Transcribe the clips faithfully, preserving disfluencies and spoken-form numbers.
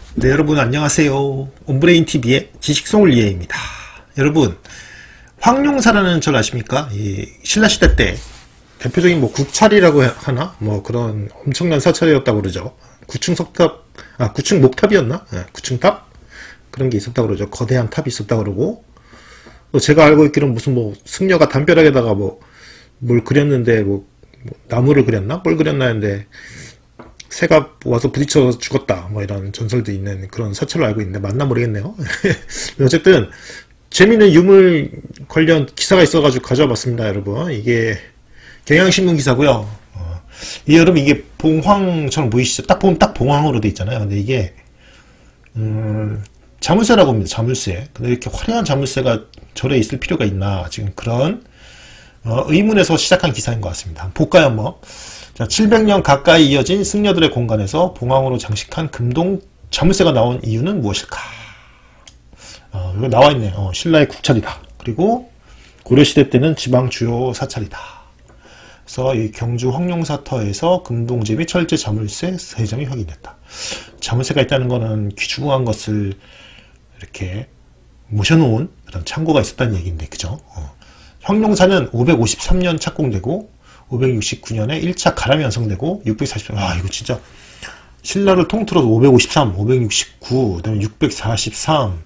네, 여러분 안녕하세요. 온브레인티비의 지식소믈리에입니다. 여러분, 황룡사라는 절 아십니까? 이 신라시대 때 대표적인 뭐 구찰이라고 하나? 뭐 그런 엄청난 사찰이었다고 그러죠. 구층 석탑, 아 구층 목탑이었나? 네, 구층 탑? 그런 게 있었다고 그러죠. 거대한 탑이 있었다고 그러고, 또 제가 알고 있기로는 무슨 뭐 승려가 담벼락에다가 뭐 뭘 그렸는데 뭐, 뭐 나무를 그렸나? 뭘 그렸나 했는데 새가 와서 부딪혀 죽었다, 뭐 이런 전설도 있는 그런 사찰로 알고 있는데 맞나 모르겠네요. 어쨌든 재미있는 유물 관련 기사가 있어가지고 가져와 봤습니다. 여러분, 이게 경향신문 기사고요. 어, 이 여러분, 이게 봉황처럼 보이시죠? 딱 보면 딱 봉황으로 돼 있잖아요. 근데 이게 음, 자물쇠라고 합니다. 자물쇠. 근데 이렇게 화려한 자물쇠가 절에 있을 필요가 있나, 지금 그런 어, 의문에서 시작한 기사인 것 같습니다. 한번 볼까요, 한번? 자, 칠백 년 가까이 이어진 승려들의 공간에서 봉황으로 장식한 금동 자물쇠가 나온 이유는 무엇일까? 어, 이거 나와있네요. 어, 신라의 국찰이다. 그리고 고려시대 때는 지방 주요 사찰이다. 그래서 이 경주 황룡사터에서 금동제 및 철제 자물쇠 세 점이 확인됐다. 자물쇠가 있다는 것은 귀중한 것을 이렇게 모셔놓은 그런 창고가 있었다는 얘기인데, 그죠? 어. 황룡사는 오백오십삼 년 착공되고 오백육십구 년에 일 차 가람이 완성되고 육백사십 년, 아 이거 진짜 신라를 통틀어서 오백오십삼, 오백육십구, 그 다음에 육백사십삼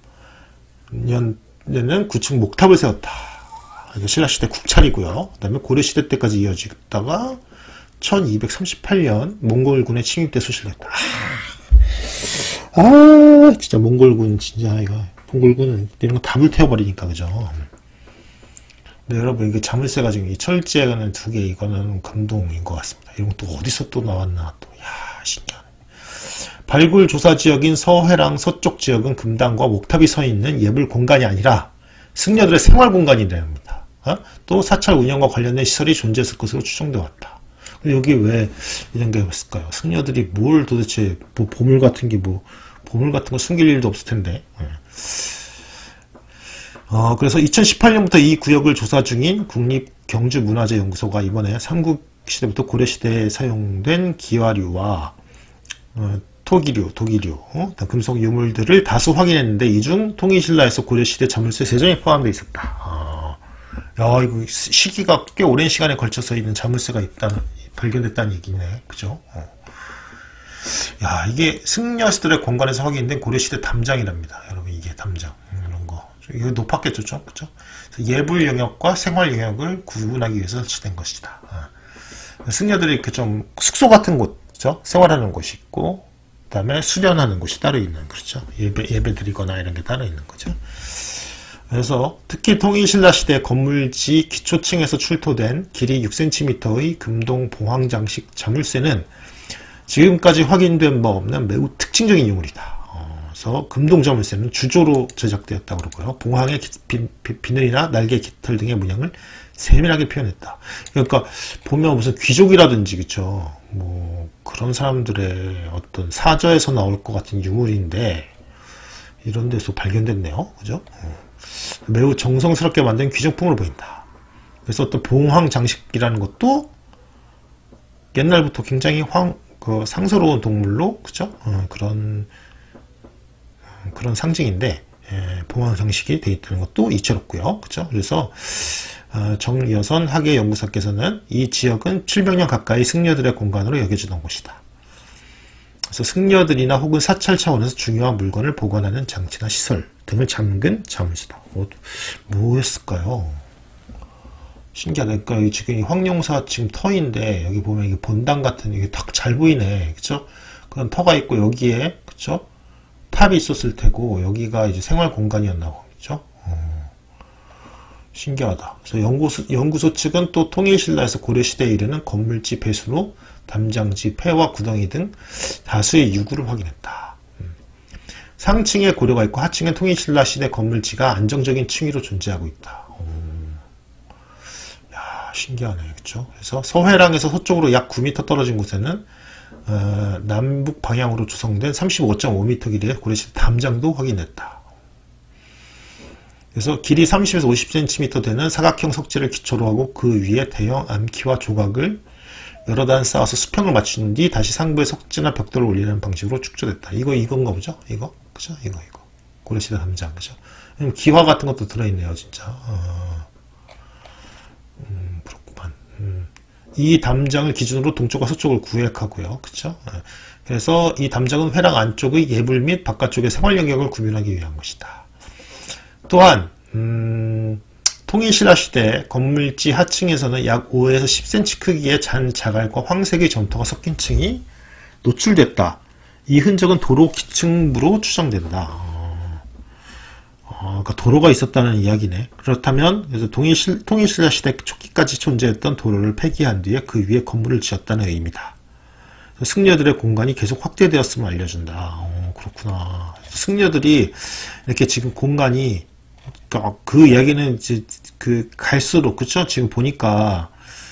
년에는 구층 목탑을 세웠다. 이거 신라시대 국찰이고요. 그 다음에 고려시대 때까지 이어지다가 천이백삼십팔 년 몽골군의 침입 때 수실됐다. 아, 아 진짜 몽골군, 진짜 이거 몽골군은 이런 거 다 불태워버리니까, 그죠? 네, 여러분, 이게 자물쇠가 지금 이 철제는 두 개, 이거는 금동인 것 같습니다. 이런 거 또 어디서 또 나왔나, 또. 야, 신기하네. 발굴 조사 지역인 서해랑 서쪽 지역은 금당과 목탑이 서 있는 예불 공간이 아니라 승려들의 생활 공간이랍니다. 어? 또 사찰 운영과 관련된 시설이 존재했을 것으로 추정되어 왔다. 근데 여기 왜 이런 게 있을까요? 승려들이 뭘 도대체, 뭐 보물 같은 게 뭐, 보물 같은 거 숨길 일도 없을 텐데. 네. 어, 그래서 이천십팔 년부터 이 구역을 조사 중인 국립경주문화재연구소가 이번에 삼국시대부터 고려시대에 사용된 기와류와 어, 토기류, 도기류, 어? 금속 유물들을 다수 확인했는데 이 중 통일신라에서 고려시대 자물쇠 세 점이 포함되어 있었다. 어, 야, 이거 시기가 꽤 오랜 시간에 걸쳐서 있는 자물쇠가 있다는, 발견됐다는 얘기네. 그죠? 어. 야, 이게 승려시들의 공간에서 확인된 고려시대 담장이랍니다. 여러분, 이게 담장. 이거 높았겠죠, 좀? 그죠? 예불 영역과 생활 영역을 구분하기 위해서 설치된 것이다. 어. 승려들이 이렇게 좀 숙소 같은 곳, 그죠? 생활하는 곳이 있고, 그 다음에 수련하는 곳이 따로 있는, 그렇죠? 예배, 예배 드리거나 이런 게 따로 있는 거죠. 그래서 특히 통일신라 시대 건물지 기초층에서 출토된 길이 육 센티미터의 금동 봉황장식 자물쇠는 지금까지 확인된 바 없는 매우 특징적인 유물이다. 그래서 금동자물쇠는 주조로 제작되었다고 그러고요. 봉황의 비, 비, 비늘이나 날개 깃털 등의 문양을 세밀하게 표현했다. 그러니까 보면 무슨 귀족이라든지, 그쵸, 뭐 그런 사람들의 어떤 사저에서 나올 것 같은 유물인데 이런 데서 발견됐네요. 그죠? 매우 정성스럽게 만든 귀정품으로 보인다. 그래서 어떤 봉황 장식이라는 것도 옛날부터 굉장히 황, 그 상서로운 동물로, 그죠? 어, 그런 그런 상징인데, 예, 봉황 장식이 되어 있다는 것도 이채롭고요. 그죠? 그래서 어, 정여선 학예연구사께서는 이 지역은 칠백 년 가까이 승려들의 공간으로 여겨지던 곳이다. 그래서 승려들이나 혹은 사찰 차원에서 중요한 물건을 보관하는 장치나 시설 등을 잠근 자물쇠다. 뭐, 뭐였을까요? 신기하다. 그러니까 지금 이 황룡사 지금 터인데 여기 보면 이게 본당 같은, 이게 딱 잘 보이네. 그죠? 그런 터가 있고 여기에, 그죠? 탑이 있었을 테고 여기가 이제 생활 공간이었나 보죠. 어, 신기하다. 그래서 연구소, 연구소 측은 또 통일신라에서 고려시대에 이르는 건물지 배수로 담장지, 폐와 구덩이 등 다수의 유구를 확인했다. 음. 상층에 고려가 있고 하층에 통일신라 시대 건물지가 안정적인 층위로 존재하고 있다. 어, 야, 신기하네, 그렇죠? 그래서 서해랑에서 서쪽으로 약 구 미터 떨어진 곳에는 어, 남북 방향으로 조성된 삼십오 점 오 미터 길이의 고려시대 담장도 확인됐다. 그래서 길이 삼십에서 오십 센티미터 되는 사각형 석재를 기초로 하고 그 위에 대형 암키와 조각을 여러 단 쌓아서 수평을 맞춘 뒤 다시 상부에 석지나 벽돌을 올리는 방식으로 축조됐다. 이거 이건가 보죠? 이거 그죠? 이거 이거 고려시대 담장 그죠? 기화 같은 것도 들어있네요, 진짜. 어, 음, 그렇구만. 음. 이 담장을 기준으로 동쪽과 서쪽을 구획하고요, 그쵸? 그래서 이 담장은 회랑 안쪽의 예불 및 바깥쪽의 생활 영역을 구분하기 위한 것이다. 또한 음, 통일신라 시대 건물지 하층에서는 약 오에서 십 센티미터 크기의 잔 자갈과 황색의 점토가 섞인 층이 노출됐다. 이 흔적은 도로 기층부로 추정된다. 어, 어, 그러니까 도로가 있었다는 이야기네. 그렇다면 그래서 통일신, 통일신라 시대 초기까지 존재했던 도로를 폐기한 뒤에 그 위에 건물을 지었다는 의미다. 승려들의 공간이 계속 확대되었음을 알려준다. 어, 그렇구나. 승려들이 이렇게 지금 공간이 그러니까 그 이야기는 이제 그 갈수록 그쵸? 지금 보니까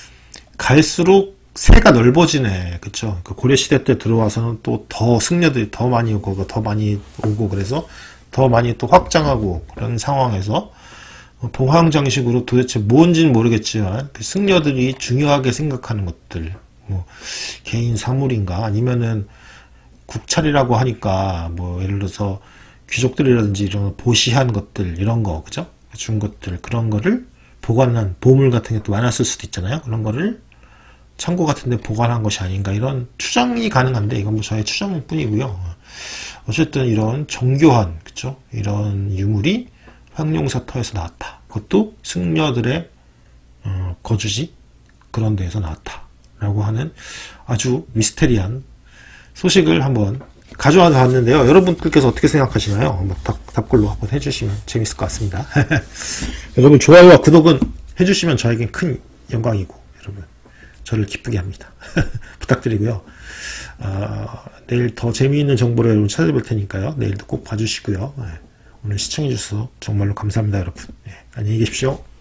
갈수록 세가 넓어지네. 그쵸? 그 고려시대 때 들어와서는 또 더 승려들이 더 많이 오고 더 많이 오고 그래서 더 많이 또 확장하고 그런 상황에서 봉황장식으로 도대체 뭔지는 모르겠지만 그 승려들이 중요하게 생각하는 것들 뭐 개인 사물인가 아니면은 국찰이라고 하니까 뭐 예를 들어서 귀족들이라든지 이런 보시한 것들 이런 거 그죠? 준 것들 그런 거를 보관한 보물 같은 게 또 많았을 수도 있잖아요. 그런 거를 창고 같은 데 보관한 것이 아닌가 이런 추정이 가능한데 이건 뭐 저의 추정일 뿐이고요. 어쨌든 이런 정교한 그죠? 이런 유물이 황룡사터에서 나왔다. 그것도 승려들의 어, 거주지 그런 데에서 나왔다. 라고 하는 아주 미스테리한 소식을 한번 가져와서 봤는데요. 여러분들께서 어떻게 생각하시나요? 한번 답, 답글로 한번 해주시면 재밌을 것 같습니다. 여러분 좋아요와 구독은 해주시면 저에겐 큰 영광이고 여러분 저를 기쁘게 합니다. 부탁드리고요. 어, 내일 더 재미있는 정보를 여러분 찾아볼 테니까요. 내일도 꼭 봐주시고요. 네, 오늘 시청해주셔서 정말로 감사합니다, 여러분. 네, 안녕히 계십시오.